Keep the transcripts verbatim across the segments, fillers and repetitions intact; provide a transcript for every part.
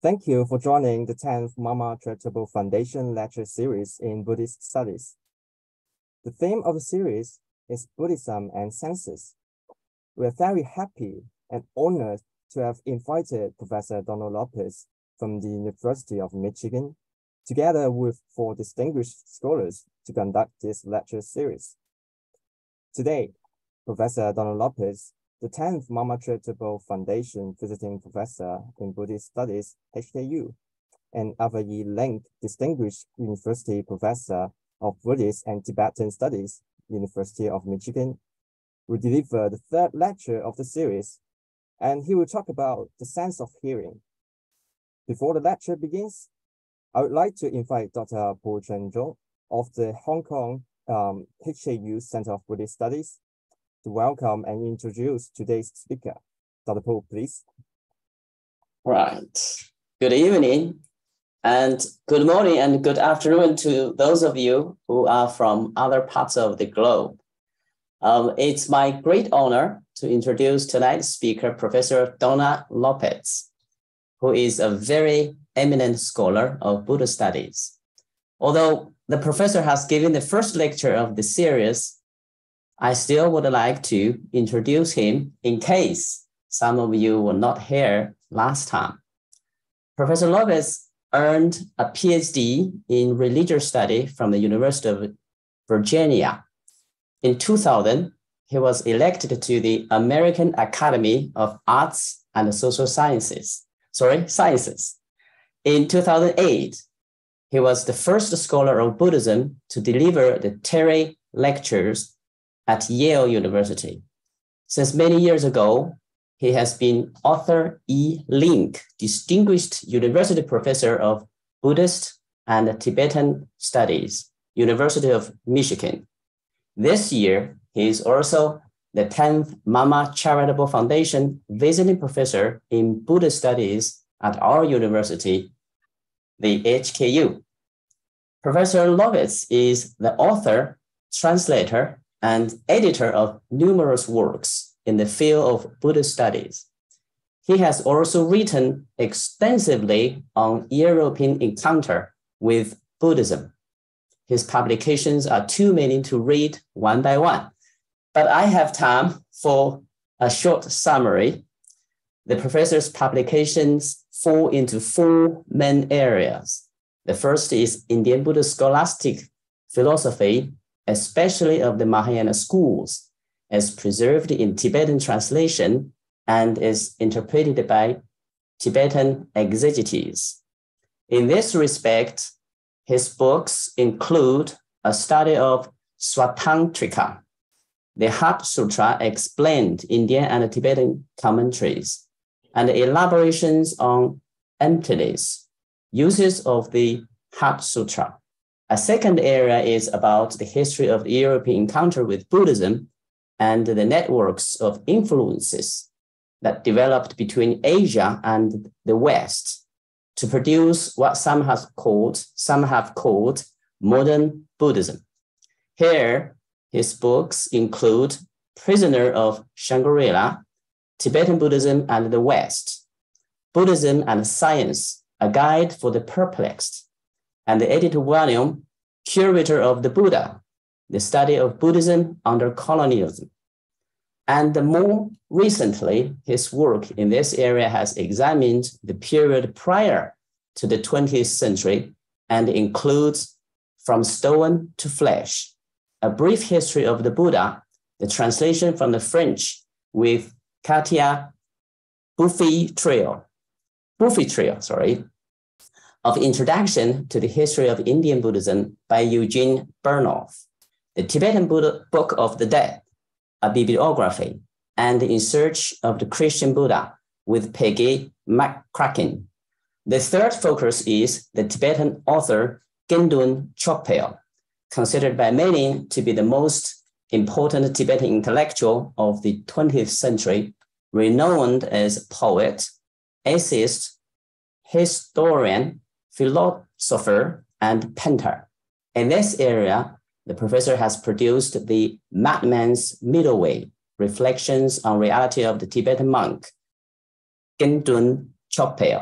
Thank you for joining the tenth Mama Charitable Foundation lecture series in Buddhist studies. The theme of the series is Buddhism and senses. We are very happy and honored to have invited Professor Donald Lopez from the University of Michigan, together with four distinguished scholars to conduct this lecture series. Today, Professor Donald Lopez, the tenth Mama Charitable Foundation Visiting Professor in Buddhist Studies, H K U, and Ava Yi Leng, Distinguished University Professor of Buddhist and Tibetan Studies, University of Michigan, will deliver the third lecture of the series, and he will talk about the sense of hearing. Before the lecture begins, I would like to invite Doctor Po Chen Zhong of the Hong Kong um, H K U Center of Buddhist Studies to welcome and introduce today's speaker. Doctor Po, please. Right. Good evening and good morning and good afternoon to those of you who are from other parts of the globe. Um, it's my great honor to introduce tonight's speaker, Professor Donald Lopez, who is a very eminent scholar of Buddhist studies. Although the professor has given the first lecture of the series, I still would like to introduce him in case some of you were not here last time. Professor Lopez earned a P H D in religious study from the University of Virginia. In two thousand, he was elected to the American Academy of Arts and Social Sciences. Sorry, Sciences. In two thousand eight, he was the first scholar of Buddhism to deliver the Terry lectures at Yale University. Since many years ago, he has been Arthur E. Link, Distinguished University Professor of Buddhist and Tibetan Studies, University of Michigan. This year, he is also the tenth Mama Charitable Foundation Visiting Professor in Buddhist Studies at our university, the H K U. Professor Lopez is the author, translator, and editor of numerous works in the field of Buddhist studies. He has also written extensively on European encounter with Buddhism. His publications are too many to read one by one, but I have time for a short summary. The professor's publications fall into four main areas. The first is Indian Buddhist scholastic philosophy, especially of the Mahayana schools, as preserved in Tibetan translation and is interpreted by Tibetan exegetes. In this respect, his books include a study of Swatantrika, the Heart Sutra explained Indian and Tibetan commentaries, and elaborations on emptiness, uses of the Heart Sutra. A second area is about the history of the European encounter with Buddhism and the networks of influences that developed between Asia and the West to produce what some have called, some have called modern Buddhism. Here, his books include Prisoner of Shangri-La, Tibetan Buddhism and the West, Buddhism and Science, a Guide for the Perplexed, and the edited volume, Curator of the Buddha, the Study of Buddhism under Colonialism. And more recently, his work in this area has examined the period prior to the twentieth century and includes From Stone to Flesh, a brief history of the Buddha, the translation from the French with Katia Buffy-Trio, Buffy-Trio, sorry, of Introduction to the History of Indian Buddhism by Eugene Burnoff, the Tibetan Buddha Book of the Dead, a bibliography, and In Search of the Christian Buddha with Peggy McCracken. The third focus is the Tibetan author Gendun Chokpel, considered by many to be the most important Tibetan intellectual of the twentieth century, renowned as poet, essayist, historian, philosopher, and painter. In this area, the professor has produced the Madman's Middle Way, Reflections on Reality of the Tibetan Monk, Gendun Chokpel,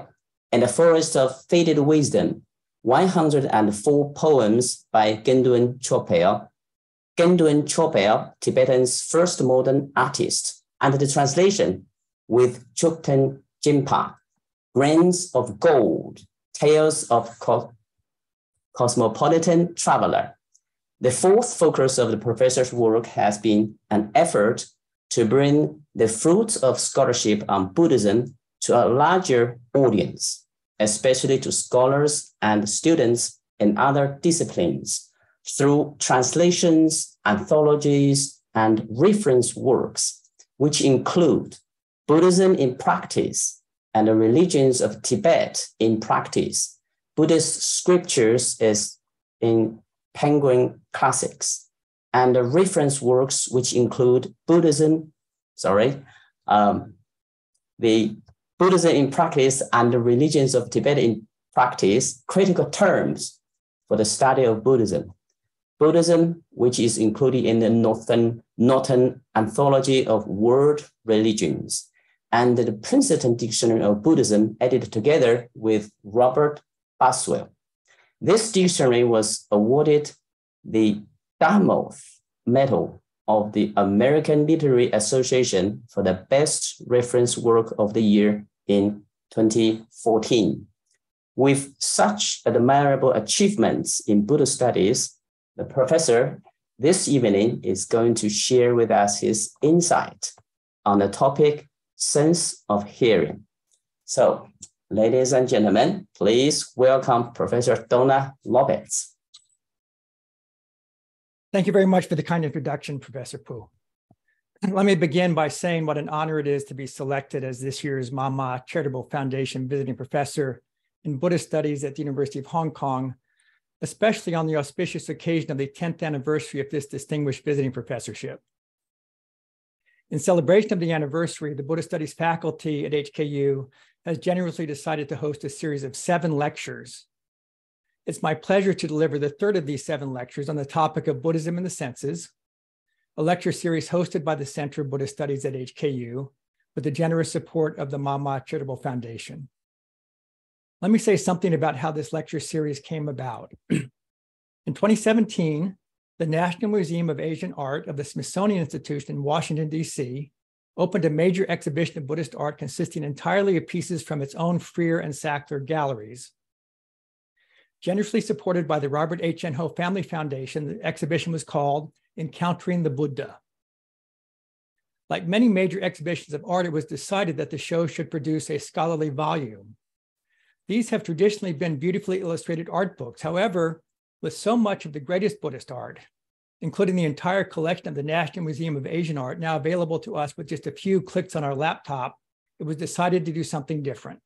and the Forest of Faded Wisdom, one hundred four poems by Gendun Chopel, Gendun Chopel, Tibetan's first modern artist, and the translation with Chukten Jimpa, Grains of Gold, Tales of Co Cosmopolitan Traveler. The fourth focus of the professor's work has been an effort to bring the fruits of scholarship on Buddhism to a larger audience, especially to scholars and students in other disciplines, through translations, anthologies, and reference works, which include Buddhism in Practice and the Religions of Tibet in Practice, Buddhist Scriptures is in Penguin Classics, and the reference works which include Buddhism, sorry, um, the Buddhism in Practice and the Religions of Tibet in Practice, critical terms for the study of Buddhism. Buddhism, which is included in the Northern, Northern Anthology of World Religions, and the Princeton Dictionary of Buddhism edited together with Robert Boswell. This dictionary was awarded the Dartmouth Medal of the American Literary Association for the best reference work of the year in twenty fourteen. With such admirable achievements in Buddhist studies, the professor this evening is going to share with us his insight on the topic, sense of hearing. So, ladies and gentlemen, please welcome Professor Donna Lopez. Thank you very much for the kind introduction, Professor Pu. Let me begin by saying what an honor it is to be selected as this year's Mama Charitable Foundation Visiting Professor in Buddhist Studies at the University of Hong Kong, especially on the auspicious occasion of the tenth anniversary of this distinguished visiting professorship. In celebration of the anniversary, the Buddhist Studies faculty at H K U has generously decided to host a series of seven lectures. It's my pleasure to deliver the third of these seven lectures on the topic of Buddhism and the senses, a lecture series hosted by the Center of Buddhist Studies at H K U with the generous support of the Mama Charitable Foundation. Let me say something about how this lecture series came about. In twenty seventeen, the National Museum of Asian Art of the Smithsonian Institution in Washington, D C, opened a major exhibition of Buddhist art consisting entirely of pieces from its own Freer and Sackler galleries. Generously supported by the Robert H N Ho Family Foundation, the exhibition was called Encountering the Buddha. Like many major exhibitions of art, it was decided that the show should produce a scholarly volume. These have traditionally been beautifully illustrated art books. However, with so much of the greatest Buddhist art, including the entire collection of the National Museum of Asian Art, now available to us with just a few clicks on our laptop, it was decided to do something different.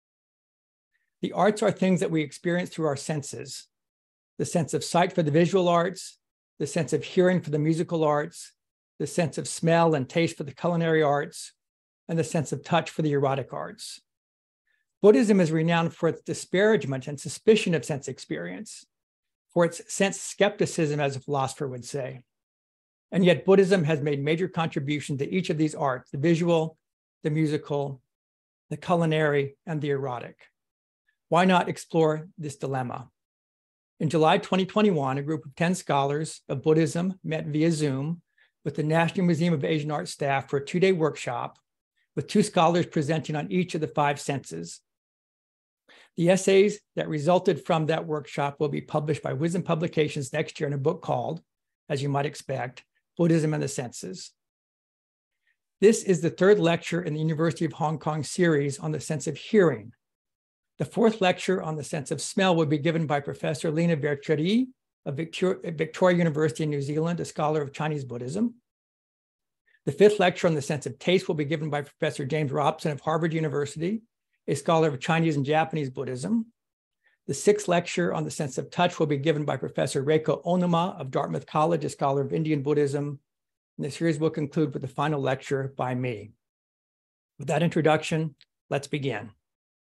The arts are things that we experience through our senses: the sense of sight for the visual arts, the sense of hearing for the musical arts, the sense of smell and taste for the culinary arts, and the sense of touch for the erotic arts. Buddhism is renowned for its disparagement and suspicion of sense experience, for its sense skepticism, as a philosopher would say. And yet Buddhism has made major contributions to each of these arts: the visual, the musical, the culinary, and the erotic. Why not explore this dilemma? In July twenty twenty-one, a group of ten scholars of Buddhism met via Zoom with the National Museum of Asian Art staff for a two-day workshop, with two scholars presenting on each of the five senses. The essays that resulted from that workshop will be published by Wisdom Publications next year in a book called, as you might expect, Buddhism and the Senses. This is the third lecture in the University of Hong Kong series on the sense of hearing. The fourth lecture on the sense of smell will be given by Professor Lena Verchery of Victoria, Victoria University in New Zealand, a scholar of Chinese Buddhism. The fifth lecture on the sense of taste will be given by Professor James Robson of Harvard University, a scholar of Chinese and Japanese Buddhism. The sixth lecture on the sense of touch will be given by Professor Reiko Onuma of Dartmouth College, a scholar of Indian Buddhism. And the series will conclude with the final lecture by me. With that introduction, let's begin.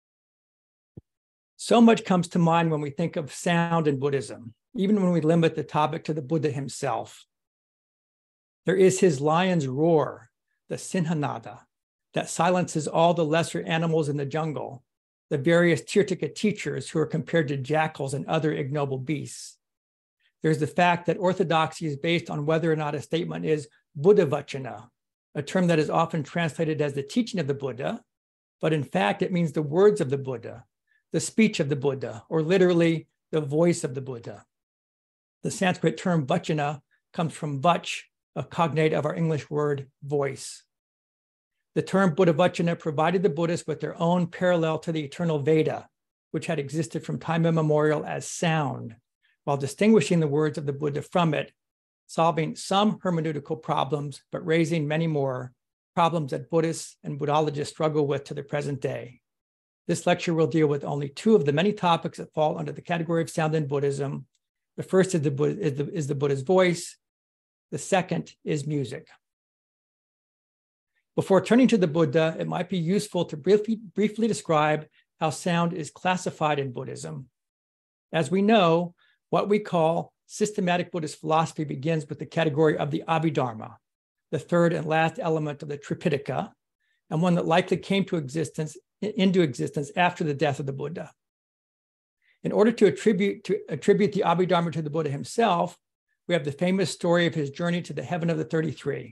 So much comes to mind when we think of sound in Buddhism, even when we limit the topic to the Buddha himself. There is his lion's roar, the Sinhanada, that silences all the lesser animals in the jungle, the various Tirtaka teachers who are compared to jackals and other ignoble beasts. There's the fact that orthodoxy is based on whether or not a statement is Buddha Vachana, a term that is often translated as the teaching of the Buddha, but in fact, it means the words of the Buddha, the speech of the Buddha, or literally the voice of the Buddha. The Sanskrit term Vachana comes from Vach, a cognate of our English word voice. The term Buddha Vachana provided the Buddhists with their own parallel to the eternal Veda, which had existed from time immemorial as sound, while distinguishing the words of the Buddha from it, solving some hermeneutical problems, but raising many more problems that Buddhists and Buddhologists struggle with to the present day. This lecture will deal with only two of the many topics that fall under the category of sound in Buddhism. The first is the, Buddha, is the, is the Buddha's voice. The second is music. Before turning to the Buddha, it might be useful to briefly, briefly describe how sound is classified in Buddhism. As we know, what we call systematic Buddhist philosophy begins with the category of the Abhidharma, the third and last element of the Tripitaka, and one that likely came to existence, into existence after the death of the Buddha. In order to attribute, to attribute the Abhidharma to the Buddha himself, we have the famous story of his journey to the heaven of the thirty-three.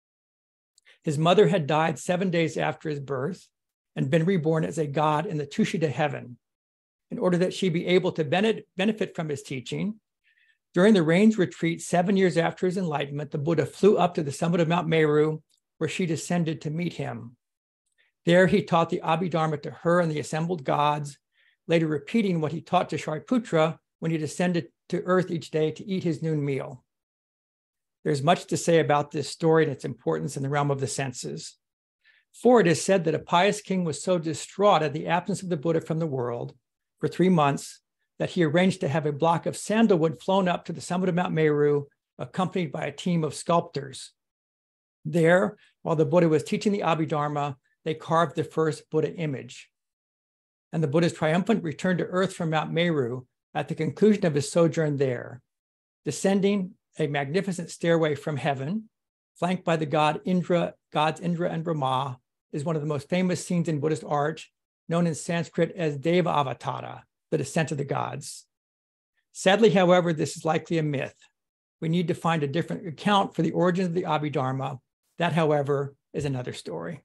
His mother had died seven days after his birth and been reborn as a god in the Tushita heaven. In order that she be able to benefit from his teaching, during the rains retreat seven years after his enlightenment, the Buddha flew up to the summit of Mount Meru, where she descended to meet him. There he taught the Abhidharma to her and the assembled gods, later repeating what he taught to Shariputra when he descended to earth each day to eat his noon meal. There's much to say about this story and its importance in the realm of the senses. For it is said that a pious king was so distraught at the absence of the Buddha from the world for three months that he arranged to have a block of sandalwood flown up to the summit of Mount Meru, accompanied by a team of sculptors. There, while the Buddha was teaching the Abhidharma, they carved the first Buddha image. And the Buddha's triumphant return to earth from Mount Meru at the conclusion of his sojourn there, descending a magnificent stairway from heaven, flanked by the god Indra, gods Indra and Brahma, is one of the most famous scenes in Buddhist art, known in Sanskrit as Deva Avatara, the descent of the gods. Sadly, however, this is likely a myth. We need to find a different account for the origins of the Abhidharma. That, however, is another story.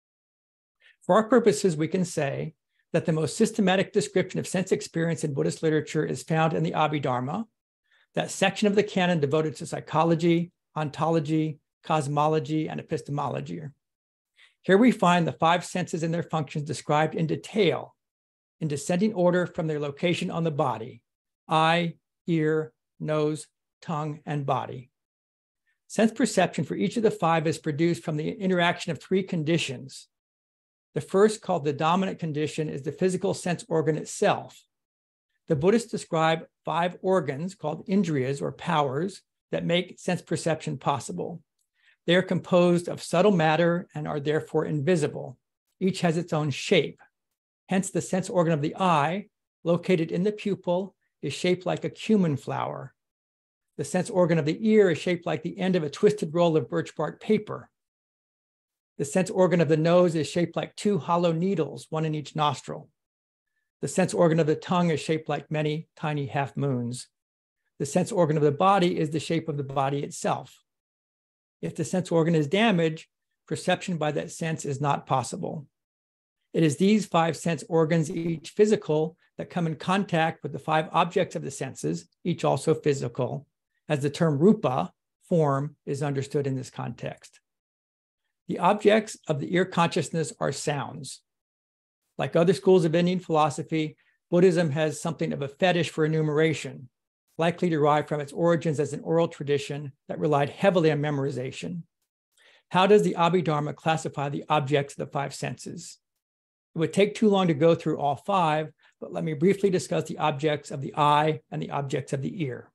For our purposes, we can say that the most systematic description of sense experience in Buddhist literature is found in the Abhidharma, that section of the canon devoted to psychology, ontology, cosmology, and epistemology. Here we find the five senses and their functions described in detail, in descending order from their location on the body: eye, ear, nose, tongue, and body. Sense perception for each of the five is produced from the interaction of three conditions. The first, called the dominant condition, is the physical sense organ itself. The Buddhists describe five organs called indriyas, or powers, that make sense perception possible. They are composed of subtle matter and are therefore invisible. Each has its own shape. Hence, the sense organ of the eye, located in the pupil, is shaped like a cumin flower. The sense organ of the ear is shaped like the end of a twisted roll of birch bark paper. The sense organ of the nose is shaped like two hollow needles, one in each nostril. The sense organ of the tongue is shaped like many tiny half moons. The sense organ of the body is the shape of the body itself. If the sense organ is damaged, perception by that sense is not possible. It is these five sense organs, each physical, that come in contact with the five objects of the senses, each also physical, as the term rupa, form, is understood in this context. The objects of the ear consciousness are sounds. Like other schools of Indian philosophy, Buddhism has something of a fetish for enumeration, likely derived from its origins as an oral tradition that relied heavily on memorization. How does the Abhidharma classify the objects of the five senses? It would take too long to go through all five, but let me briefly discuss the objects of the eye and the objects of the ear.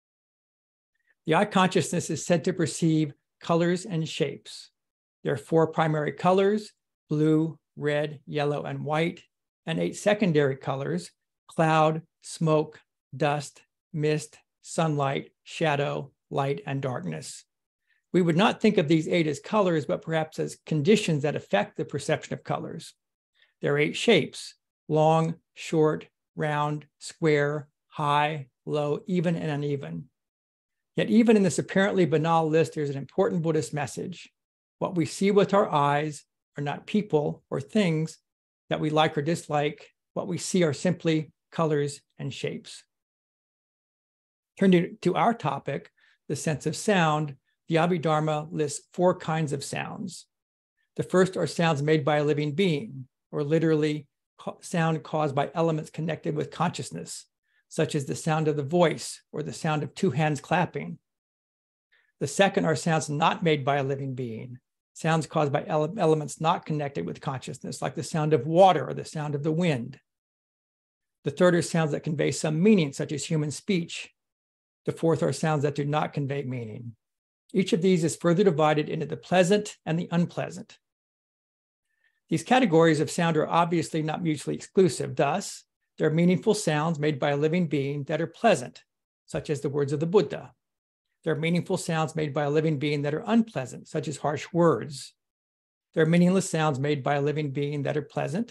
The eye consciousness is said to perceive colors and shapes. There are four primary colors: blue, red, yellow, and white, and eight secondary colors: cloud, smoke, dust, mist, sunlight, shadow, light, and darkness. We would not think of these eight as colors, but perhaps as conditions that affect the perception of colors. There are eight shapes: long, short, round, square, high, low, even, and uneven. Yet even in this apparently banal list, there's an important Buddhist message. What we see with our eyes are not people or things that we like or dislike. What we see are simply colors and shapes. Turning to our topic, the sense of sound, the Abhidharma lists four kinds of sounds. The first are sounds made by a living being, or literally sound caused by elements connected with consciousness, such as the sound of the voice or the sound of two hands clapping. The second are sounds not made by a living being, sounds caused by ele- elements not connected with consciousness, like the sound of water or the sound of the wind. The third are sounds that convey some meaning, such as human speech. The fourth are sounds that do not convey meaning. Each of these is further divided into the pleasant and the unpleasant. These categories of sound are obviously not mutually exclusive. Thus, there are meaningful sounds made by a living being that are pleasant, such as the words of the Buddha. There are meaningful sounds made by a living being that are unpleasant, such as harsh words. There are meaningless sounds made by a living being that are pleasant,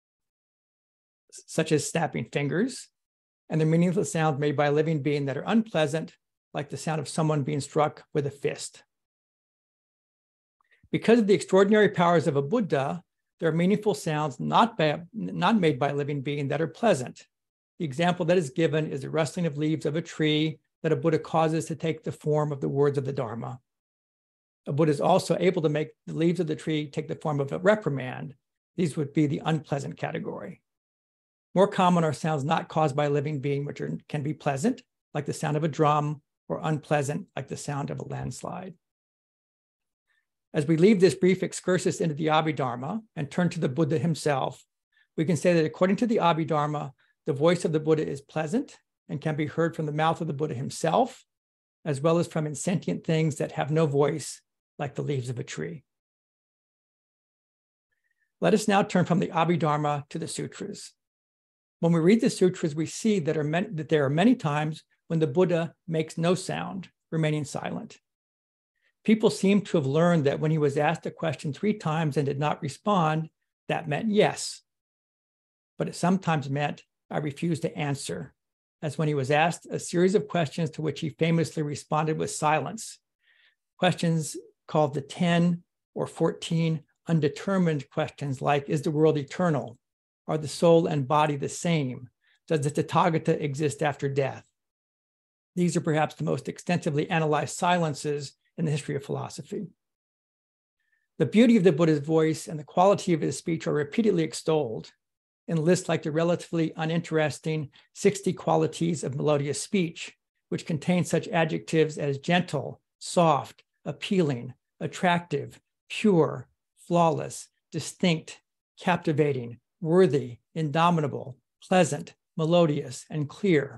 such as snapping fingers. And there are meaningless sounds made by a living being that are unpleasant, like the sound of someone being struck with a fist. Because of the extraordinary powers of a Buddha, there are meaningful sounds not, by, not made by a living being that are pleasant. The example that is given is the rustling of leaves of a tree that a Buddha causes to take the form of the words of the Dharma. A Buddha is also able to make the leaves of the tree take the form of a reprimand. These would be the unpleasant category. More common are sounds not caused by a living being, which are, can be pleasant, like the sound of a drum, or unpleasant, like the sound of a landslide. As we leave this brief excursus into the Abhidharma and turn to the Buddha himself, we can say that according to the Abhidharma, the voice of the Buddha is pleasant and can be heard from the mouth of the Buddha himself, as well as from insentient things that have no voice, like the leaves of a tree. Let us now turn from the Abhidharma to the sutras. When we read the sutras, we see that, are many, that there are many times when the Buddha makes no sound, remaining silent. People seem to have learned that when he was asked a question three times and did not respond, that meant yes. But it sometimes meant, I refuse to answer, as when he was asked a series of questions to which he famously responded with silence. Questions called the ten or fourteen undetermined questions, like, is the world eternal? Are the soul and body the same? Does the Tathagata exist after death? These are perhaps the most extensively analyzed silences in the history of philosophy. The beauty of the Buddha's voice and the quality of his speech are repeatedly extolled in lists like the relatively uninteresting sixty qualities of melodious speech, which contain such adjectives as gentle, soft, appealing, attractive, pure, flawless, distinct, captivating, worthy, indomitable, pleasant, melodious, and clear.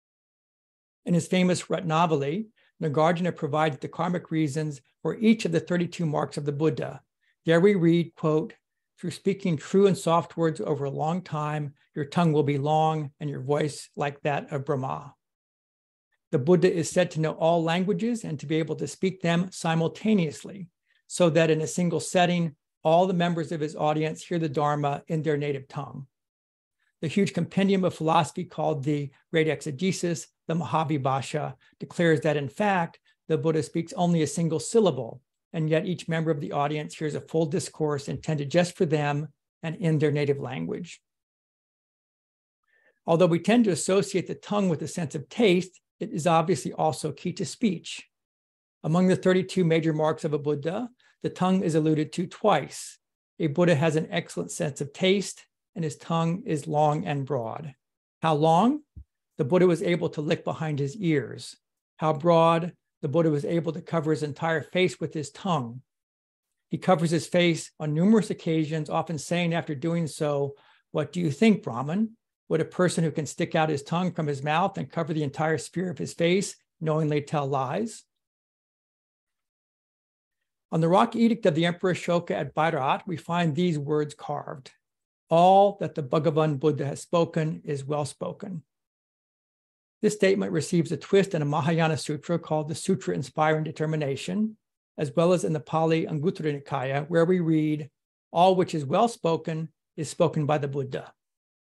In his famous Ratnavali, Nagarjuna provides the karmic reasons for each of the thirty-two marks of the Buddha. There we read, quote, through speaking true and soft words over a long time, your tongue will be long and your voice like that of Brahma. The Buddha is said to know all languages and to be able to speak them simultaneously, so that in a single setting, all the members of his audience hear the Dharma in their native tongue. The huge compendium of philosophy called the Great Exegesis, the Mahavibhasha, declares that in fact, the Buddha speaks only a single syllable, and yet each member of the audience hears a full discourse intended just for them and in their native language. Although we tend to associate the tongue with a sense of taste, it is obviously also key to speech. Among the thirty-two major marks of a Buddha, the tongue is alluded to twice. A Buddha has an excellent sense of taste, and his tongue is long and broad. How long? The Buddha was able to lick behind his ears. How broad? The Buddha was able to cover his entire face with his tongue. He covers his face on numerous occasions, often saying after doing so, what do you think, Brahman? Would a person who can stick out his tongue from his mouth and cover the entire sphere of his face knowingly tell lies? On the rock edict of the Emperor Ashoka at Bairat, we find these words carved. All that the Bhagavan Buddha has spoken is well spoken. This statement receives a twist in a Mahayana sutra called the Sutra Inspiring Determination, as well as in the Pali Anguttara Nikaya, where we read, all which is well spoken is spoken by the Buddha.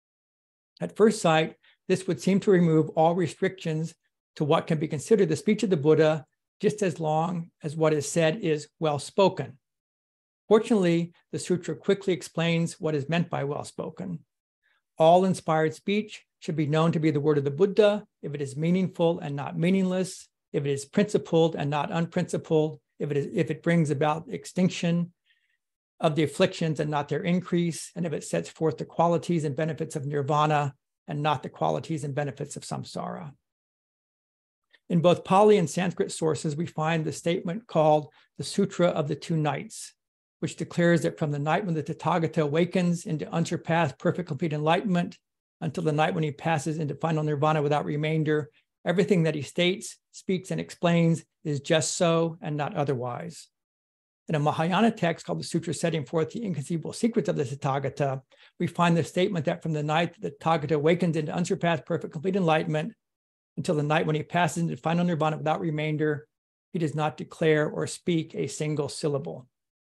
At first sight, this would seem to remove all restrictions to what can be considered the speech of the Buddha, just as long as what is said is well-spoken. Fortunately, the sutra quickly explains what is meant by well-spoken. All inspired speech should be known to be the word of the Buddha if it is meaningful and not meaningless, if it is principled and not unprincipled, if it, is, if it brings about extinction of the afflictions and not their increase, and if it sets forth the qualities and benefits of nirvana and not the qualities and benefits of samsara. In both Pali and Sanskrit sources, we find the statement called the Sutra of the Two Nights, which declares that from the night when the Tathagata awakens into unsurpassed perfect complete enlightenment until the night when he passes into final nirvana without remainder, everything that he states, speaks, and explains is just so and not otherwise. In a Mahayana text called the Sutra Setting Forth the Inconceivable Secrets of the Tathagata, we find the statement that from the night that the Tathagata awakens into unsurpassed perfect complete enlightenment until the night when he passes into final nirvana without remainder, he does not declare or speak a single syllable.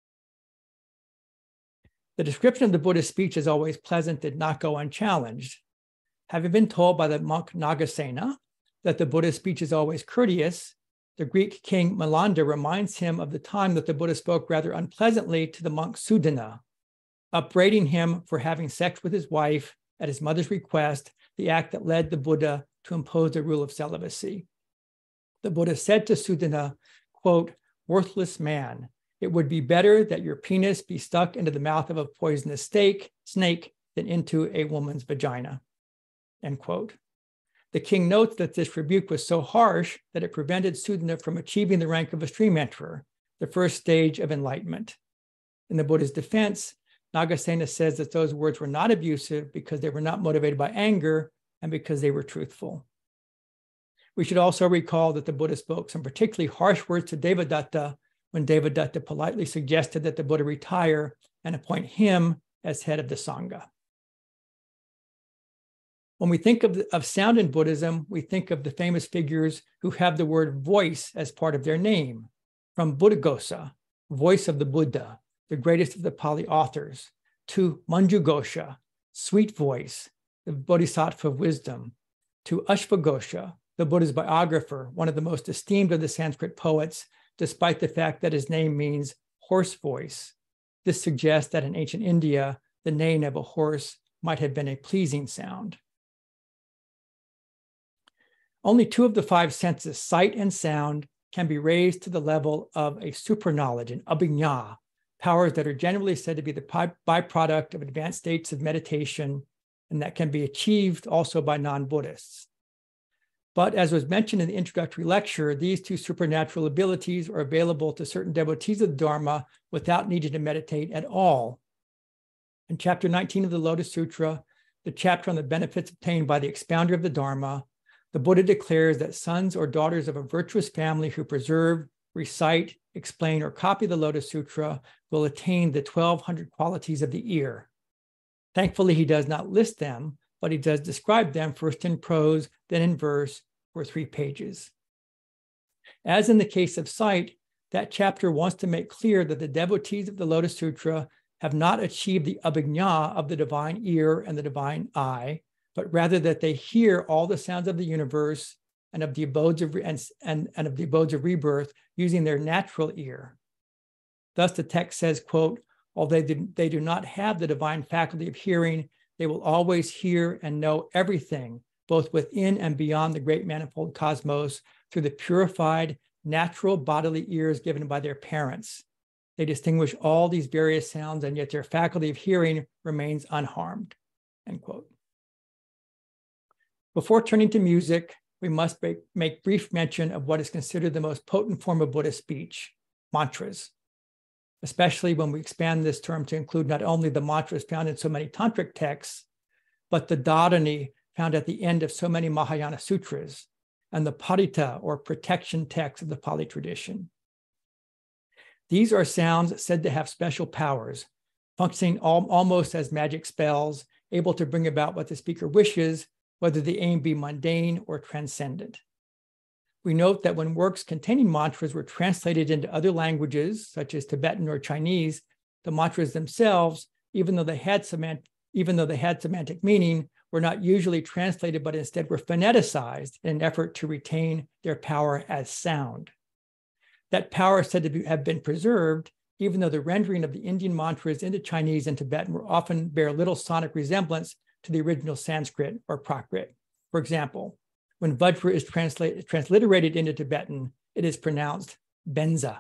The description of the Buddha's speech is always pleasant, did not go unchallenged. Having been told by the monk Nagasena that the Buddha's speech is always courteous, the Greek king Melanda reminds him of the time that the Buddha spoke rather unpleasantly to the monk Sudana, upbraiding him for having sex with his wife at his mother's request, the act that led the Buddha to impose the rule of celibacy. The Buddha said to Sudana, quote, "Worthless man, it would be better that your penis be stuck into the mouth of a poisonous snake, snake than into a woman's vagina," end quote. The king notes that this rebuke was so harsh that it prevented Sudana from achieving the rank of a stream enterer, the first stage of enlightenment. In the Buddha's defense, Nagasena says that those words were not abusive because they were not motivated by anger and because they were truthful. We should also recall that the Buddha spoke some particularly harsh words to Devadatta when Devadatta politely suggested that the Buddha retire and appoint him as head of the Sangha. When we think of, of sound in Buddhism, we think of the famous figures who have the word voice as part of their name, from Buddhaghosa, voice of the Buddha, the greatest of the Pali authors, to Manjughosha, sweet voice, the Bodhisattva of wisdom, to Ashvaghosha, the Buddha's biographer, one of the most esteemed of the Sanskrit poets, despite the fact that his name means horse voice. This suggests that in ancient India, the neighing of a horse might have been a pleasing sound. Only two of the five senses, sight and sound, can be raised to the level of a superknowledge, an abhijna, powers that are generally said to be the byproduct of advanced states of meditation, and that can be achieved also by non-Buddhists. But as was mentioned in the introductory lecture, these two supernatural abilities are available to certain devotees of the Dharma without needing to meditate at all. In chapter nineteen of the Lotus Sutra, the chapter on the benefits obtained by the expounder of the Dharma, the Buddha declares that sons or daughters of a virtuous family who preserve, recite, explain, or copy the Lotus Sutra will attain the twelve hundred qualities of the ear. Thankfully, he does not list them, but he does describe them first in prose, then in verse, for three pages. As in the case of sight, that chapter wants to make clear that the devotees of the Lotus Sutra have not achieved the abhijna of the divine ear and the divine eye, but rather that they hear all the sounds of the universe and of the abodes of, and, and, and of the abodes of rebirth using their natural ear. Thus the text says, quote, although they do, they do not have the divine faculty of hearing, they will always hear and know everything, both within and beyond the great manifold cosmos, through the purified, natural bodily ears given by their parents. They distinguish all these various sounds, and yet their faculty of hearing remains unharmed, end quote. Before turning to music, we must make, make brief mention of what is considered the most potent form of Buddhist speech, mantras, especially when we expand this term to include not only the mantras found in so many tantric texts, but the dharani found at the end of so many Mahayana sutras, and the parita, or protection texts of the Pali tradition. These are sounds said to have special powers, functioning al- almost as magic spells, able to bring about what the speaker wishes, whether the aim be mundane or transcendent. We note that when works containing mantras were translated into other languages, such as Tibetan or Chinese, the mantras themselves, even though they had semant- even though they had semantic meaning, were not usually translated, but instead were phoneticized in an effort to retain their power as sound. That power is said to be, have been preserved, even though the rendering of the Indian mantras into Chinese and Tibetan were often bear little sonic resemblance to the original Sanskrit or Prakrit. For example, when Vajra is translate, transliterated into Tibetan, it is pronounced Benza.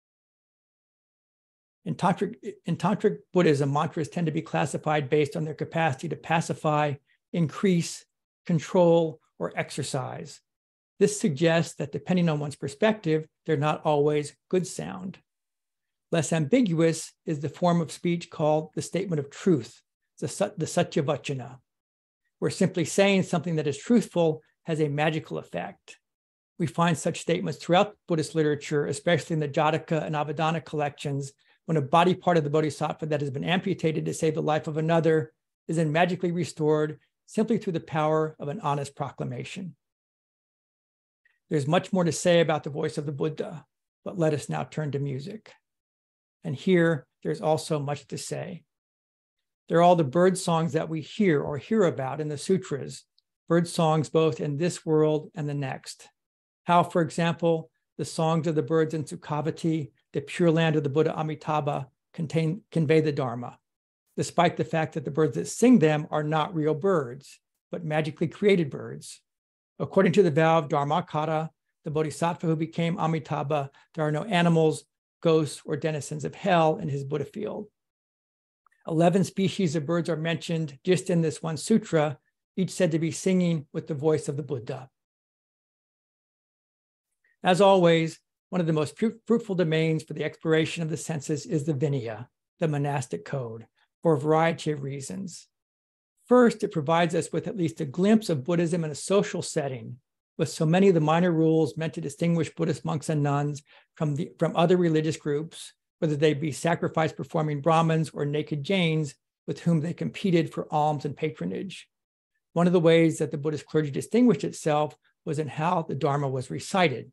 In Tantric, in Tantric Buddhism, mantras tend to be classified based on their capacity to pacify, increase, control, or exercise. This suggests that depending on one's perspective, they're not always good sound. Less ambiguous is the form of speech called the statement of truth, the, the Satyavachana, where simply saying something that is truthful has a magical effect. We find such statements throughout Buddhist literature, especially in the Jataka and Avadana collections, when a body part of the bodhisattva that has been amputated to save the life of another is then magically restored simply through the power of an honest proclamation. There's much more to say about the voice of the Buddha, but let us now turn to music. And here, there's also much to say. There are all the bird songs that we hear or hear about in the sutras, bird songs both in this world and the next. How, for example, the songs of the birds in Sukhavati, the Pure Land of the Buddha Amitabha, contain, convey the Dharma, despite the fact that the birds that sing them are not real birds, but magically created birds. According to the vow of Dharmakara, the bodhisattva who became Amitabha, there are no animals, ghosts, or denizens of hell in his Buddha field. Eleven species of birds are mentioned just in this one sutra, each said to be singing with the voice of the Buddha. As always, one of the most fruitful domains for the exploration of the senses is the Vinaya, the monastic code, for a variety of reasons. First, it provides us with at least a glimpse of Buddhism in a social setting, with so many of the minor rules meant to distinguish Buddhist monks and nuns from, the, from other religious groups, whether they be sacrifice-performing Brahmins or naked Jains with whom they competed for alms and patronage. One of the ways that the Buddhist clergy distinguished itself was in how the Dharma was recited.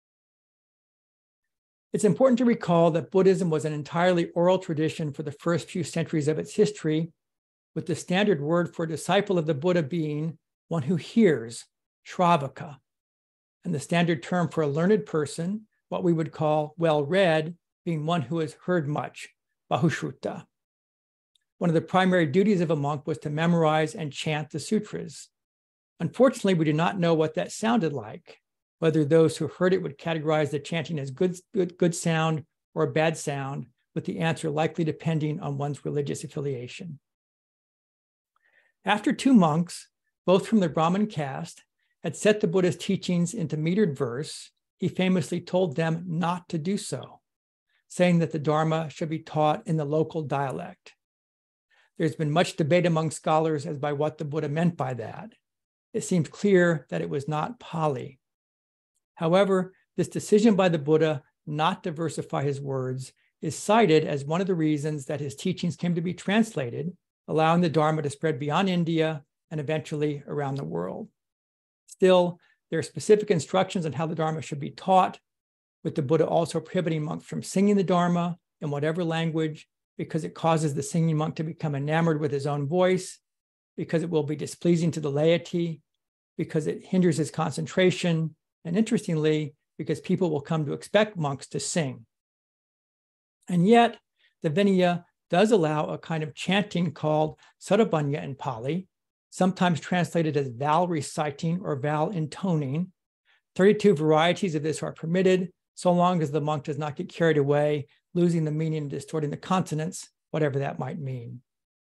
It's important to recall that Buddhism was an entirely oral tradition for the first few centuries of its history, with the standard word for a disciple of the Buddha being one who hears, Shravaka, and the standard term for a learned person, what we would call well-read, being one who has heard much, Bahushruta. One of the primary duties of a monk was to memorize and chant the sutras. Unfortunately, we do not know what that sounded like, whether those who heard it would categorize the chanting as good, good, good sound or bad sound, with the answer likely depending on one's religious affiliation. After two monks, both from the Brahmin caste, had set the Buddha's teachings into metered verse, he famously told them not to do so, saying that the Dharma should be taught in the local dialect. There's been much debate among scholars as by what the Buddha meant by that. It seems clear that it was not Pali. However, this decision by the Buddha not to versify his words is cited as one of the reasons that his teachings came to be translated, allowing the Dharma to spread beyond India and eventually around the world. Still, there are specific instructions on how the Dharma should be taught, with the Buddha also prohibiting monks from singing the Dharma in whatever language, because it causes the singing monk to become enamored with his own voice, because it will be displeasing to the laity, because it hinders his concentration, and interestingly, because people will come to expect monks to sing. And yet, the Vinaya does allow a kind of chanting called Sarabhanya in Pali, sometimes translated as vowel reciting or vowel intoning. thirty-two varieties of this are permitted, so long as the monk does not get carried away, losing the meaning and distorting the consonants, whatever that might mean.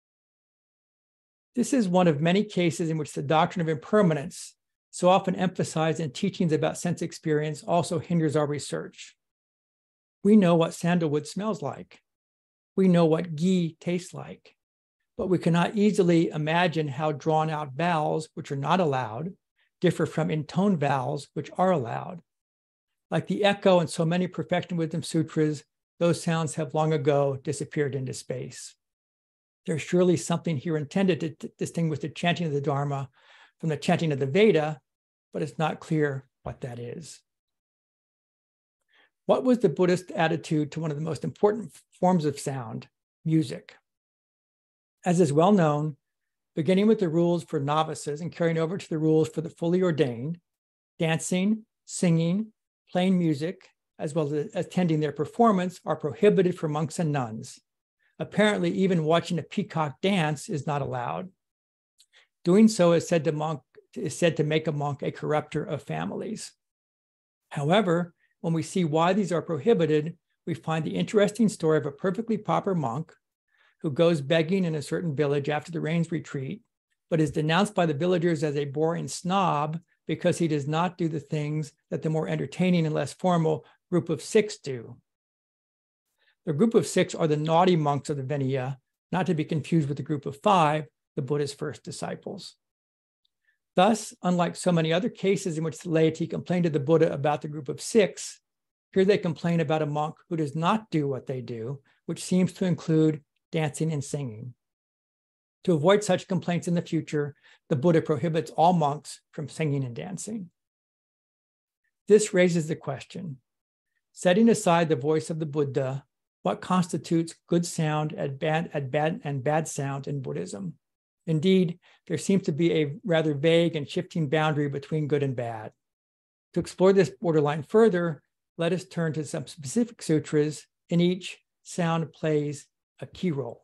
This is one of many cases in which the doctrine of impermanence, so often emphasized in teachings about sense experience, also hinders our research. We know what sandalwood smells like. We know what ghee tastes like, but we cannot easily imagine how drawn out vowels, which are not allowed, differ from intoned vowels, which are allowed. Like the echo in so many perfection wisdom sutras, those sounds have long ago disappeared into space. There's surely something here intended to t- distinguish the chanting of the Dharma from the chanting of the Veda, but it's not clear what that is. What was the Buddhist attitude to one of the most important forms of sound, music? As is well known, beginning with the rules for novices and carrying over to the rules for the fully ordained. Dancing, singing, playing music, as well as attending their performance are prohibited for monks and nuns. Apparently, even watching a peacock dance is not allowed. Doing so is said to, monk, is said to make a monk a corrupter of families. However, when we see why these are prohibited, we find the interesting story of a perfectly proper monk who goes begging in a certain village after the rains retreat, but is denounced by the villagers as a boring snob because he does not do the things that the more entertaining and less formal group of six do. The group of six are the naughty monks of the Vinaya, not to be confused with the group of five, the Buddha's first disciples. Thus, unlike so many other cases in which the laity complain to the Buddha about the group of six, here they complain about a monk who does not do what they do, which seems to include dancing and singing. To avoid such complaints in the future, the Buddha prohibits all monks from singing and dancing. This raises the question, setting aside the voice of the Buddha, what constitutes good sound and bad, and bad, and bad sound in Buddhism? Indeed, there seems to be a rather vague and shifting boundary between good and bad. To explore this borderline further, let us turn to some specific sutras. In each, sound plays a key role.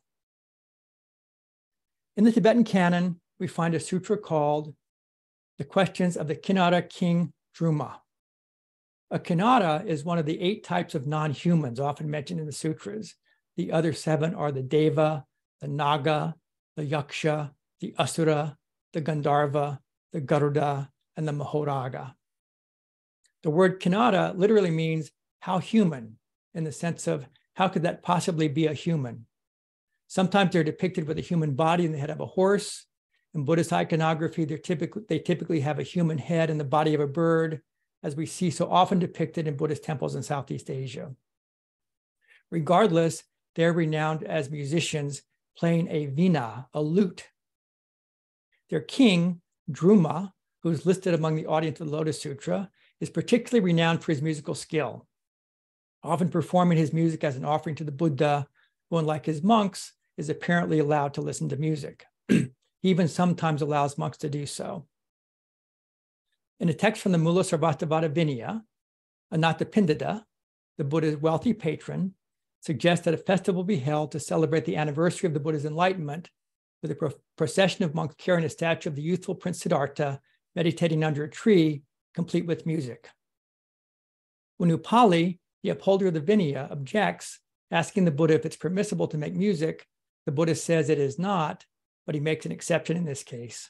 In the Tibetan canon, we find a sutra called The Questions of the Kinara King Druma. A Kinara is one of the eight types of non-humans often mentioned in the sutras. The other seven are the Deva, the Naga, the Yaksha, the Asura, the Gandharva, the Garuda, and the Mahoraga. The word Kinara literally means how human, in the sense of how could that possibly be a human? Sometimes they're depicted with a human body in the head of a horse. In Buddhist iconography, they're typically, they typically have a human head in the body of a bird, as we see so often depicted in Buddhist temples in Southeast Asia. Regardless, they're renowned as musicians playing a vina, a lute. Their king, Druma, who is listed among the audience of the Lotus Sutra, is particularly renowned for his musical skill, often performing his music as an offering to the Buddha, who, unlike his monks, is apparently allowed to listen to music. He even sometimes allows monks to do so. In a text from the Mula Sarvastivada Vinaya, Anathapindada, the Buddha's wealthy patron, suggests that a festival be held to celebrate the anniversary of the Buddha's enlightenment, with a pro procession of monks carrying a statue of the youthful Prince Siddhartha meditating under a tree, complete with music. When Upali, the upholder of the Vinaya, objects, asking the Buddha if it's permissible to make music, the Buddha says it is not, but he makes an exception in this case.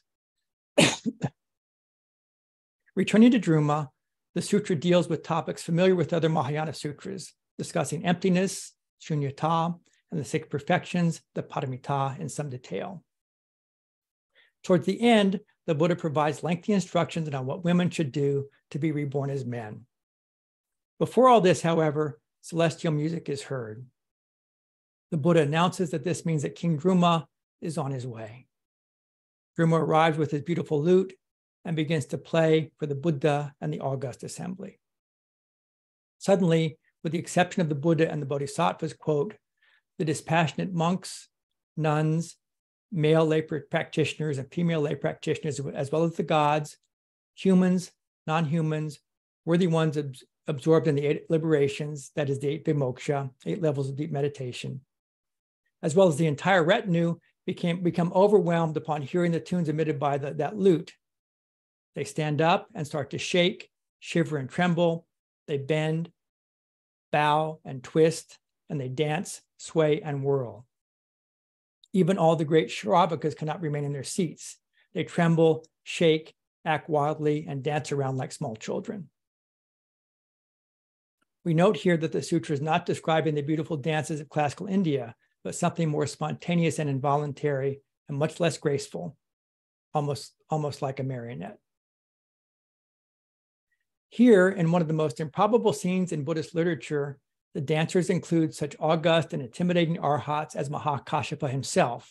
Returning to Druma, the sutra deals with topics familiar with other Mahayana sutras, discussing emptiness, shunyata, and the six perfections, the paramita, in some detail. Towards the end, the Buddha provides lengthy instructions on what women should do to be reborn as men. Before all this, however, celestial music is heard. The Buddha announces that this means that King Druma is on his way. Druma arrives with his beautiful lute and begins to play for the Buddha and the august assembly. Suddenly, with the exception of the Buddha and the Bodhisattvas, quote, the dispassionate monks, nuns, male lay practitioners and female lay practitioners, as well as the gods, humans, non-humans, worthy ones ab absorbed in the eight liberations, that is the eight vimoksha, eight levels of deep meditation, as well as the entire retinue became, become overwhelmed upon hearing the tunes emitted by the, that lute. They stand up and start to shake, shiver and tremble. They bend, bow and twist, and they dance, sway and whirl. Even all the great Shravakas cannot remain in their seats. They tremble, shake, act wildly, and dance around like small children. We note here that the sutra is not describing the beautiful dances of classical India, but something more spontaneous and involuntary and much less graceful, almost, almost like a marionette. Here, in one of the most improbable scenes in Buddhist literature, the dancers include such august and intimidating arhats as Mahakashyapa himself.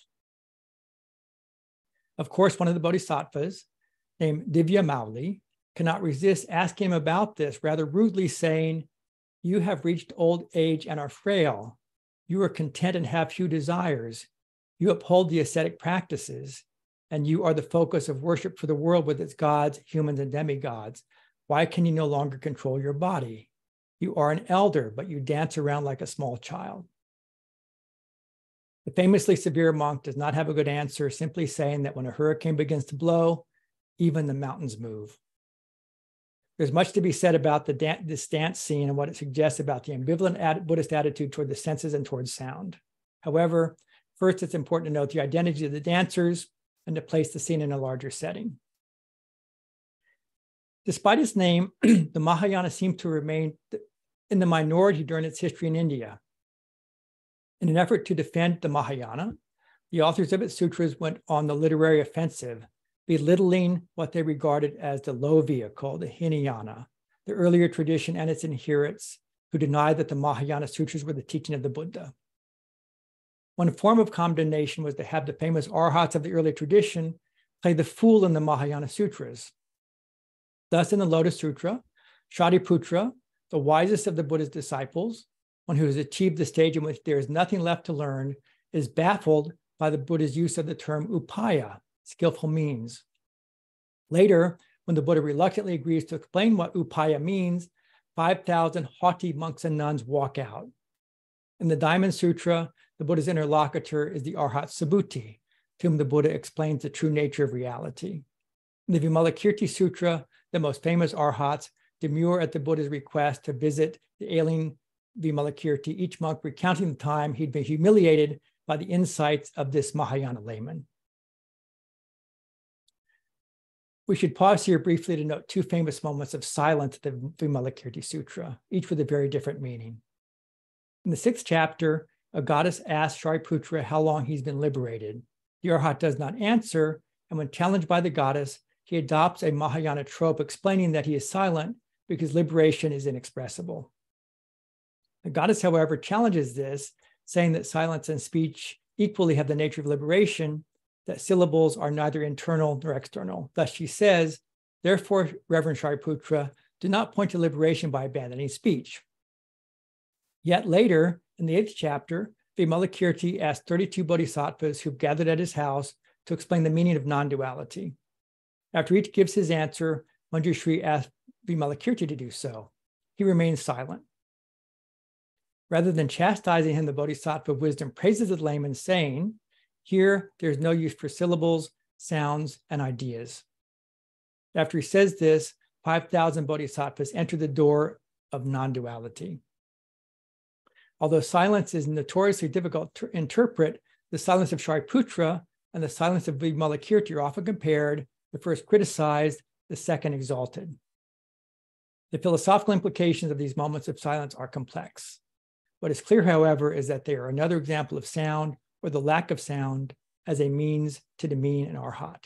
Of course, one of the bodhisattvas, named Divya Mauli, cannot resist asking him about this, rather rudely saying, "You have reached old age and are frail. You are content and have few desires. You uphold the ascetic practices. and you are the focus of worship for the world with its gods, humans, and demigods. Why can you no longer control your body? You are an elder, but you dance around like a small child. The famously severe monk does not have a good answer, simply saying that when a hurricane begins to blow, even the mountains move. There's much to be said about the dan- this dance scene and what it suggests about the ambivalent ad- Buddhist attitude toward the senses and towards sound. However, first, it's important to note the identity of the dancers and to place the scene in a larger setting. Despite its name, the Mahayana seems to remain in the minority during its history in India. In an effort to defend the Mahayana, the authors of its sutras went on the literary offensive, belittling what they regarded as the low vehicle, the Hinayana, the earlier tradition and its adherents who denied that the Mahayana sutras were the teaching of the Buddha. One form of condemnation was to have the famous arhats of the early tradition play the fool in the Mahayana sutras. Thus, in the Lotus Sutra, Shariputra, the wisest of the Buddha's disciples, one who has achieved the stage in which there is nothing left to learn, is baffled by the Buddha's use of the term upaya, skillful means. Later, when the Buddha reluctantly agrees to explain what upaya means, five thousand haughty monks and nuns walk out. In the Diamond Sutra, the Buddha's interlocutor is the Arhat Subhuti, to whom the Buddha explains the true nature of reality. In the Vimalakirti Sutra, the most famous Arhats demur at the Buddha's request to visit the ailing Vimalakirti, each monk recounting the time he'd been humiliated by the insights of this Mahayana layman. We should pause here briefly to note two famous moments of silence in the Vimalakirti Sutra, each with a very different meaning. In the sixth chapter, a goddess asks Shariputra how long he's been liberated. The Arhat does not answer, and when challenged by the goddess, he adopts a Mahayana trope explaining that he is silent because liberation is inexpressible. The goddess, however, challenges this, saying that silence and speech equally have the nature of liberation, that syllables are neither internal nor external. Thus she says, therefore, Reverend Shariputra, do not point to liberation by abandoning speech. Yet later, in the eighth chapter, Vimalakirti asked thirty-two bodhisattvas who've gathered at his house to explain the meaning of non-duality. After each gives his answer, Manjushri asks Vimalakirti to do so. He remains silent. Rather than chastising him, the bodhisattva of wisdom praises the layman, saying, here, there's no use for syllables, sounds, and ideas. After he says this, five thousand bodhisattvas enter the door of non-duality. Although silence is notoriously difficult to interpret, the silence of Shariputra and the silence of Vimalakirti are often compared, the first criticized, the second exalted. The philosophical implications of these moments of silence are complex. What is clear, however, is that they are another example of sound or the lack of sound as a means to demean an arhat.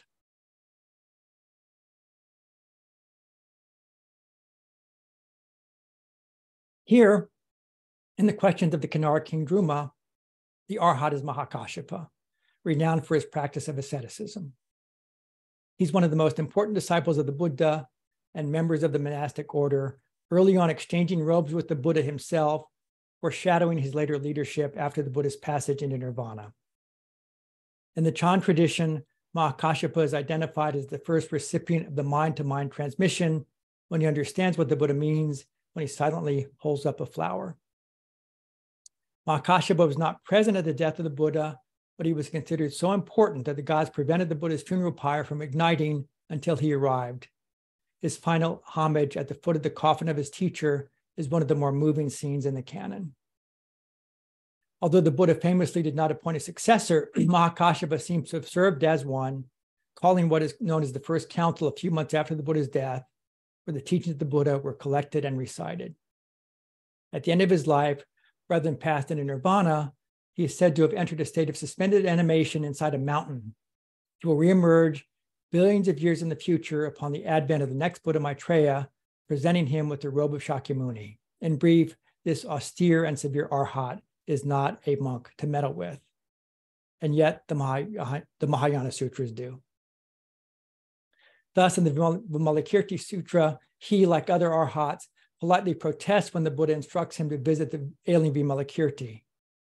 Here, in the questions of the Kinnara king Druma, the arhat is Mahakāshyapa, renowned for his practice of asceticism. He's one of the most important disciples of the Buddha and members of the monastic order, early on exchanging robes with the Buddha himself, foreshadowing his later leadership after the Buddha's passage into nirvana. In the Chan tradition, Mahakāshyapa is identified as the first recipient of the mind-to-mind transmission when he understands what the Buddha means when he silently holds up a flower. Mahakāshyapa was not present at the death of the Buddha, but he was considered so important that the gods prevented the Buddha's funeral pyre from igniting until he arrived. His final homage at the foot of the coffin of his teacher is one of the more moving scenes in the canon. Although the Buddha famously did not appoint a successor, Mahakāshyapa seems to have served as one, calling what is known as the first council a few months after the Buddha's death, where the teachings of the Buddha were collected and recited. At the end of his life, rather than passed into nirvana, he is said to have entered a state of suspended animation inside a mountain. He will reemerge billions of years in the future upon the advent of the next Buddha Maitreya, presenting him with the robe of Shakyamuni. In brief, this austere and severe arhat is not a monk to meddle with. And yet the, Mahayana, the Mahayana Sutras do. Thus, in the Vimalakirti Sutra, he, like other arhats, politely protests when the Buddha instructs him to visit the ailing Vimalakirti.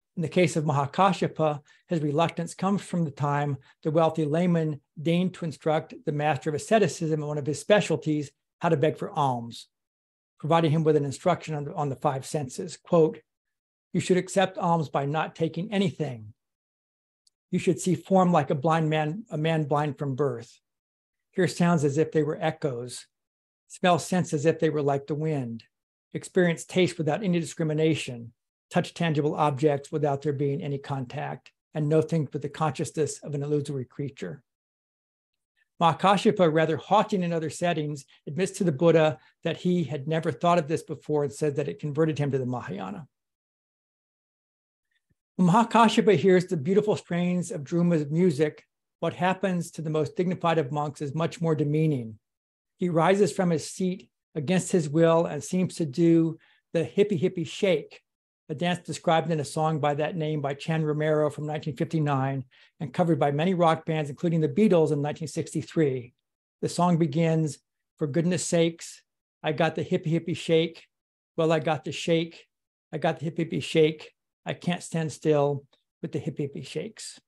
In the case of Mahakāshyapa, his reluctance comes from the time the wealthy layman deigned to instruct the master of asceticism in one of his specialties how to beg for alms, providing him with an instruction on the, on the five senses. Quote, "You should accept alms by not taking anything. You should see form like a blind man, a man blind from birth. Hear sounds as if they were echoes. Smell scents as if they were like the wind. Experience taste without any discrimination. Touch tangible objects without there being any contact, and know things with the consciousness of an illusory creature." Mahakāshyapa, rather haughty in other settings, admits to the Buddha that he had never thought of this before and said that it converted him to the Mahayana. When Mahakāshyapa hears the beautiful strains of Druma's music, what happens to the most dignified of monks is much more demeaning. He rises from his seat against his will and seems to do the hippie hippie shake, a dance described in a song by that name by Chan Romero from nineteen fifty-nine and covered by many rock bands, including the Beatles in nineteen sixty-three. The song begins, "For goodness sakes, I got the hippie hippie shake. Well, I got the shake. I got the hippie hippie shake. I can't stand still with the hippie hippie shakes."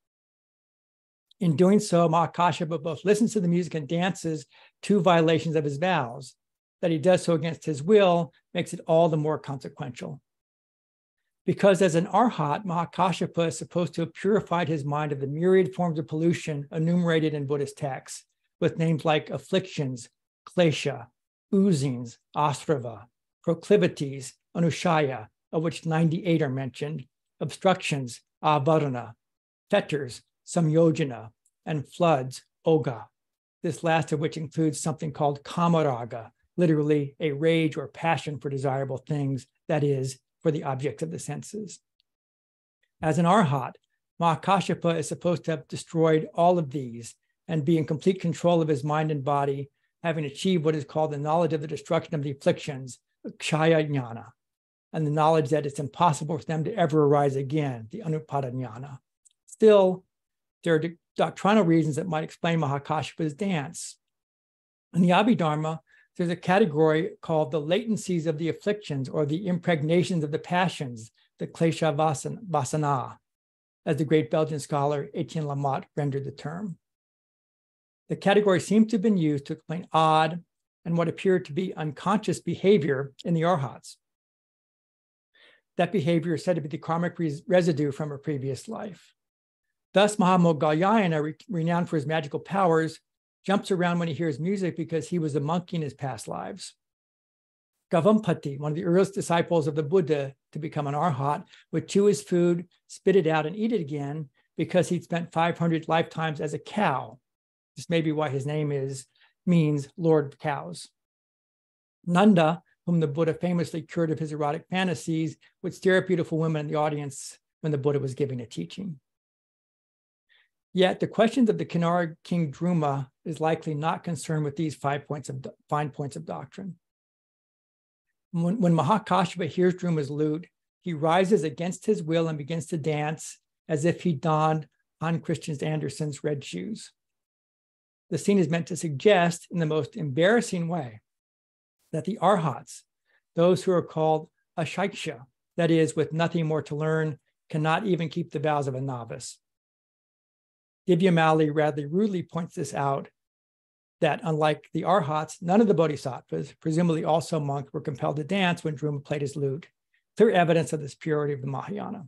In doing so, Mahakāshyapa both listens to the music and dances, two violations of his vows. That he does so against his will makes it all the more consequential. Because as an arhat, Mahakāshyapa is supposed to have purified his mind of the myriad forms of pollution enumerated in Buddhist texts, with names like afflictions, klesha, oozings, asrava, proclivities, anushaya, of which ninety-eight are mentioned, obstructions, avarana, fetters, samyojana, and floods, oga. This last of which includes something called kamaraga, literally a rage or passion for desirable things, that is, for the objects of the senses. As an arhat, Mahakāshyapa is supposed to have destroyed all of these and be in complete control of his mind and body, having achieved what is called the knowledge of the destruction of the afflictions, kshaya jnana, and the knowledge that it's impossible for them to ever arise again, the anupada jnana. Still, there are doctrinal reasons that might explain Mahakāshypa's dance. In the Abhidharma, there's a category called the latencies of the afflictions or the impregnations of the passions, the klesha vasana, as the great Belgian scholar Etienne Lamotte rendered the term. The category seems to have been used to explain odd and what appeared to be unconscious behavior in the arhats. That behavior is said to be the karmic res residue from a previous life. Thus, Mahamoggallana, re renowned for his magical powers, jumps around when he hears music because he was a monk in his past lives. Gavampati, one of the earliest disciples of the Buddha to become an arhat, would chew his food, spit it out, and eat it again because he'd spent five hundred lifetimes as a cow. This may be why his name is means Lord of Cows. Nanda, whom the Buddha famously cured of his erotic fantasies, would stare at beautiful women in the audience when the Buddha was giving a teaching. Yet the questions of the Kinara king Druma is likely not concerned with these five points of fine points of doctrine. When, when Mahakāshyapa hears Druma's lute, he rises against his will and begins to dance as if he donned Hans Christian Andersen's red shoes. The scene is meant to suggest, in the most embarrassing way, that the arhats, those who are called ashaiksha, that is, with nothing more to learn, cannot even keep the vows of a novice. Divyamali rather rudely points this out, that unlike the arhats, none of the bodhisattvas, presumably also monks, were compelled to dance when Druma played his lute, clear evidence of this purity of the Mahayana.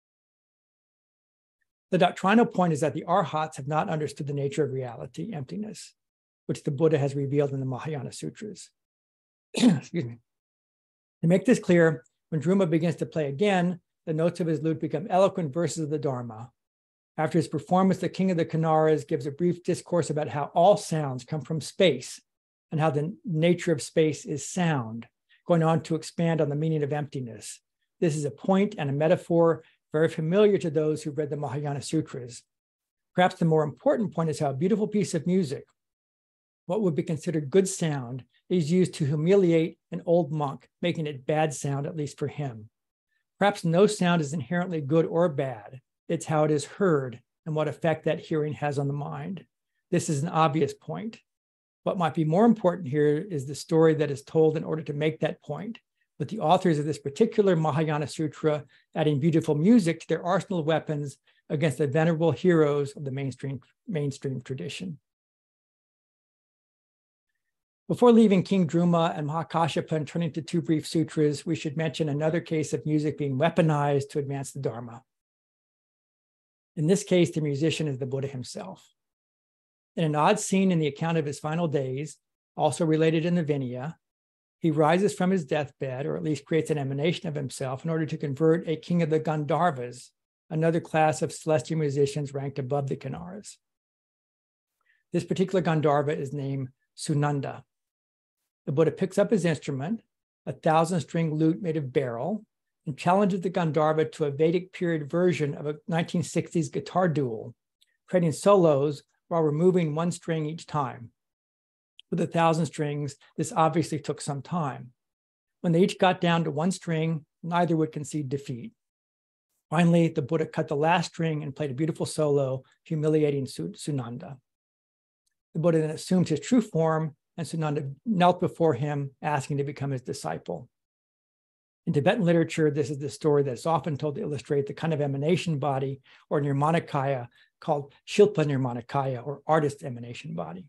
The doctrinal point is that the arhats have not understood the nature of reality, emptiness, which the Buddha has revealed in the Mahayana Sutras. Excuse me. To make this clear, when Druma begins to play again, the notes of his lute become eloquent verses of the Dharma. After his performance, the king of the Kinaras gives a brief discourse about how all sounds come from space and how the nature of space is sound, going on to expand on the meaning of emptiness. This is a point and a metaphor very familiar to those who've read the Mahayana Sutras. Perhaps the more important point is how a beautiful piece of music, what would be considered good sound, is used to humiliate an old monk, making it bad sound, at least for him. Perhaps no sound is inherently good or bad. It's how it is heard and what effect that hearing has on the mind. This is an obvious point. What might be more important here is the story that is told in order to make that point, with the authors of this particular Mahayana Sutra adding beautiful music to their arsenal of weapons against the venerable heroes of the mainstream, mainstream tradition. Before leaving King Druma and Mahakashyapa and turning to two brief sutras, we should mention another case of music being weaponized to advance the Dharma. In this case, the musician is the Buddha himself. In an odd scene in the account of his final days, also related in the Vinaya, he rises from his deathbed, or at least creates an emanation of himself, in order to convert a king of the Gandharvas, another class of celestial musicians ranked above the Kinnaras. This particular Gandharva is named Sunanda. The Buddha picks up his instrument, a thousand-string lute made of beryl, and challenges the Gandharva to a Vedic period version of a nineteen sixties guitar duel, creating solos while removing one string each time. With a thousand strings, this obviously took some time. When they each got down to one string, neither would concede defeat. Finally, the Buddha cut the last string and played a beautiful solo, humiliating Sunanda. The Buddha then assumed his true form, and Sunanda knelt before him, asking to become his disciple. In Tibetan literature, this is the story that's often told to illustrate the kind of emanation body or nirmanakaya called Shilpa Nirmanakaya, or artist emanation body.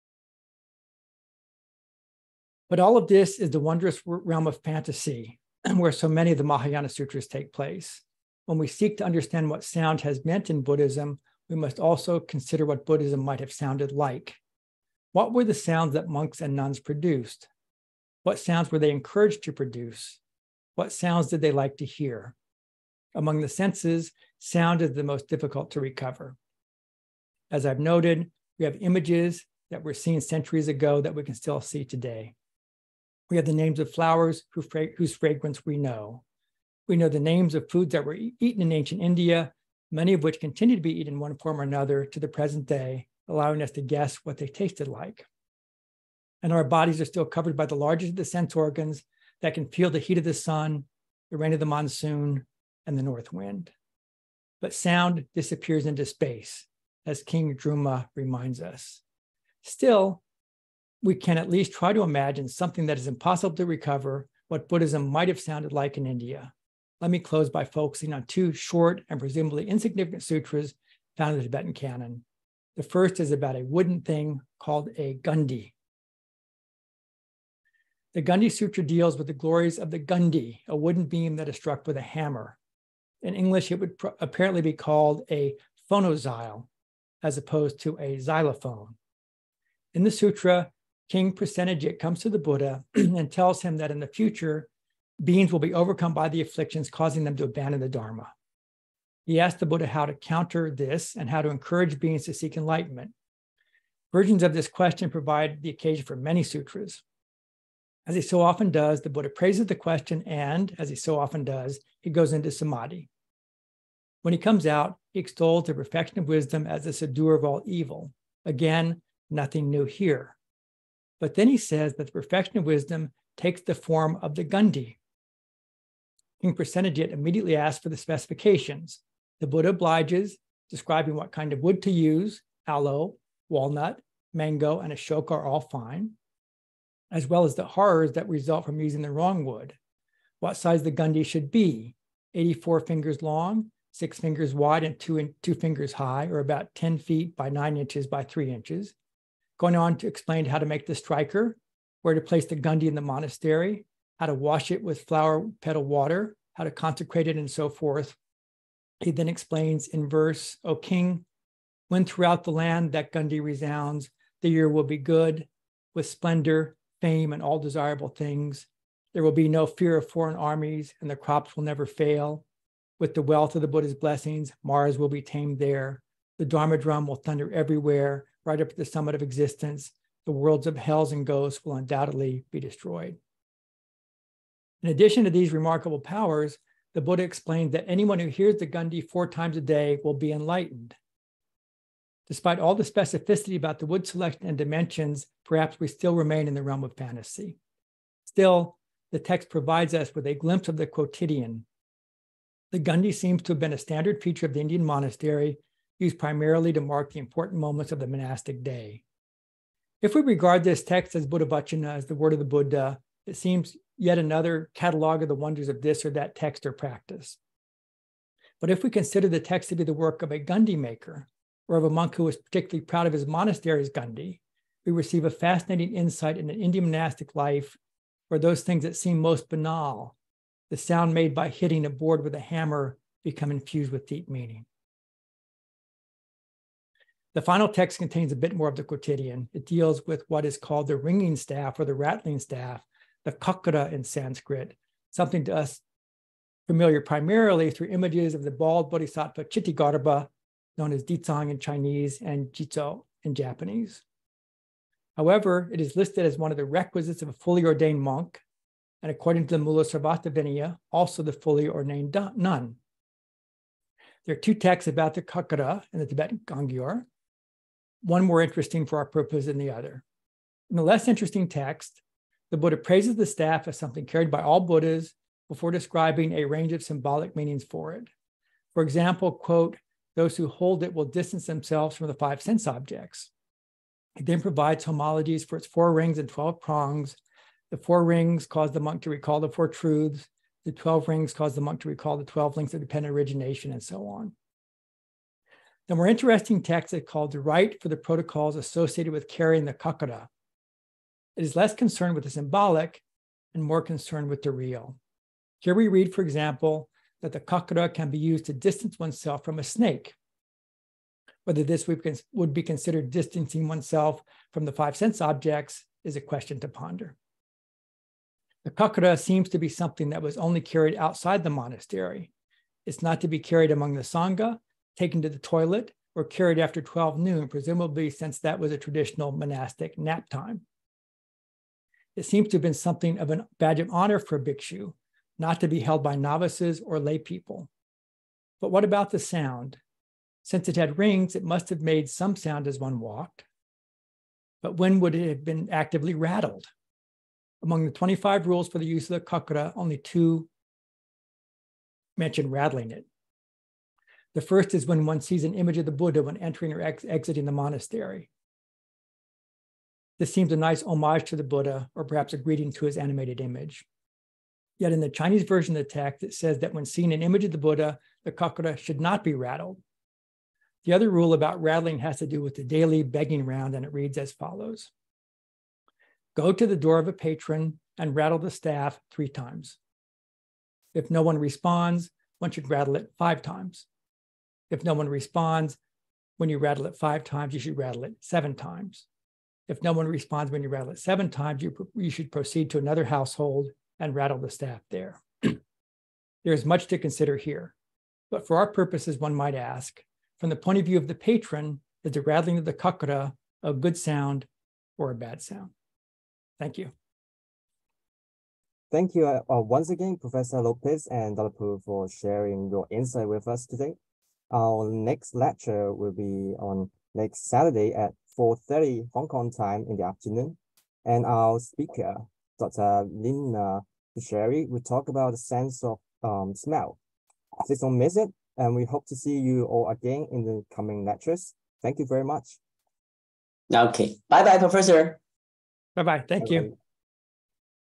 But all of this is the wondrous realm of fantasy, where so many of the Mahayana Sutras take place. When we seek to understand what sound has meant in Buddhism, we must also consider what Buddhism might have sounded like. What were the sounds that monks and nuns produced? What sounds were they encouraged to produce? What sounds did they like to hear? Among the senses, sound is the most difficult to recover. As I've noted, we have images that were seen centuries ago that we can still see today. We have the names of flowers whose fragrance we know. We know the names of foods that were eaten in ancient India, many of which continue to be eaten in one form or another to the present day, allowing us to guess what they tasted like. And our bodies are still covered by the largest of the sense organs that can feel the heat of the sun, the rain of the monsoon, and the north wind. But sound disappears into space, as King Druma reminds us. Still, we can at least try to imagine something that is impossible to recover, what Buddhism might have sounded like in India. Let me close by focusing on two short and presumably insignificant sutras found in the Tibetan canon. The first is about a wooden thing called a gundi. The Gundi Sutra deals with the glories of the gundi, a wooden beam that is struck with a hammer. In English, it would apparently be called a phonoxyle, as opposed to a xylophone. In the sutra, King Prasenajit comes to the Buddha and tells him that in the future, beings will be overcome by the afflictions, causing them to abandon the Dharma. He asked the Buddha how to counter this and how to encourage beings to seek enlightenment. Versions of this question provide the occasion for many sutras. As he so often does, the Buddha praises the question and, as he so often does, he goes into samadhi. When he comes out, he extols the perfection of wisdom as the subduer of all evil. Again, nothing new here. But then he says that the perfection of wisdom takes the form of the gundi. King Prasenajit immediately asks for the specifications. The Buddha obliges, describing what kind of wood to use. Aloe, walnut, mango, and ashoka are all fine, as well as the horrors that result from using the wrong wood. What size the gundi should be, eighty-four fingers long, six fingers wide, and two, in, two fingers high, or about ten feet by nine inches by three inches. Going on to explain how to make the striker, where to place the gundi in the monastery, how to wash it with flower petal water, how to consecrate it, and so forth. He then explains in verse, O king, when throughout the land that gundi resounds, the year will be good, with splendor, fame, and all desirable things. There will be no fear of foreign armies, and the crops will never fail. With the wealth of the Buddha's blessings, Mars will be tamed there. The Dharma drum will thunder everywhere, right up to the summit of existence. The worlds of hells and ghosts will undoubtedly be destroyed. In addition to these remarkable powers, the Buddha explained that anyone who hears the gundi four times a day will be enlightened. Despite all the specificity about the wood selection and dimensions, perhaps we still remain in the realm of fantasy. Still, the text provides us with a glimpse of the quotidian. The gundi seems to have been a standard feature of the Indian monastery, used primarily to mark the important moments of the monastic day. If we regard this text as Buddha Vachana, as the word of the Buddha, it seems yet another catalog of the wonders of this or that text or practice. But if we consider the text to be the work of a Gandhi maker, or of a monk who was particularly proud of his monastery's Gandhi, we receive a fascinating insight into Indian monastic life, where those things that seem most banal, the sound made by hitting a board with a hammer, become infused with deep meaning. The final text contains a bit more of the quotidian. It deals with what is called the ringing staff or the rattling staff, the kakara in Sanskrit, something to us familiar primarily through images of the bald bodhisattva Chitigarbha, known as Ditsang in Chinese and Jitsu in Japanese. However, it is listed as one of the requisites of a fully ordained monk, and according to the Mula Sarvata Vinaya, also the fully ordained nun. There are two texts about the kakara in the Tibetan Gangyur, one more interesting for our purpose than the other. In the less interesting text, the Buddha praises the staff as something carried by all Buddhas before describing a range of symbolic meanings for it. For example, quote, those who hold it will distance themselves from the five sense objects. It then provides homilies for its four rings and twelve prongs. The four rings cause the monk to recall the four truths. The twelve rings cause the monk to recall the twelve links of dependent origination, and so on. The more interesting text is called the Rite for the Protocols associated with carrying the kakara. It is less concerned with the symbolic and more concerned with the real. Here we read, for example, that the kakara can be used to distance oneself from a snake. Whether this would be considered distancing oneself from the five sense objects is a question to ponder. The kakara seems to be something that was only carried outside the monastery. It's not to be carried among the sangha, taken to the toilet, or carried after twelve noon, presumably since that was a traditional monastic nap time. It seems to have been something of a badge of honor for a bhikshu, not to be held by novices or lay people. But what about the sound? Since it had rings, it must have made some sound as one walked. But when would it have been actively rattled? Among the twenty-five rules for the use of the kakara, only two mention rattling it. The first is when one sees an image of the Buddha when entering or ex exiting the monastery. This seems a nice homage to the Buddha, or perhaps a greeting to his animated image. Yet in the Chinese version of the text, it says that when seeing an image of the Buddha, the kakara should not be rattled. The other rule about rattling has to do with the daily begging round, and it reads as follows. Go to the door of a patron and rattle the staff three times. If no one responds, one should rattle it five times. If no one responds, when you rattle it five times, you should rattle it seven times. If no one responds when you rattle it seven times, you, you should proceed to another household and rattle the staff there. There is much to consider here, but for our purposes, one might ask, from the point of view of the patron, is the rattling of the kakara a good sound or a bad sound? Thank you. Thank you uh, once again, Professor Lopez and Doctor Pu, for sharing your insight with us today. Our next lecture will be on next Saturday at four thirty Hong Kong time in the afternoon. And our speaker, Doctor Lina Sherry, will talk about the sense of um, smell. Please don't miss it. And we hope to see you all again in the coming lectures. Thank you very much. Okay. Bye-bye, Professor. Bye-bye. Thank Bye-bye. you.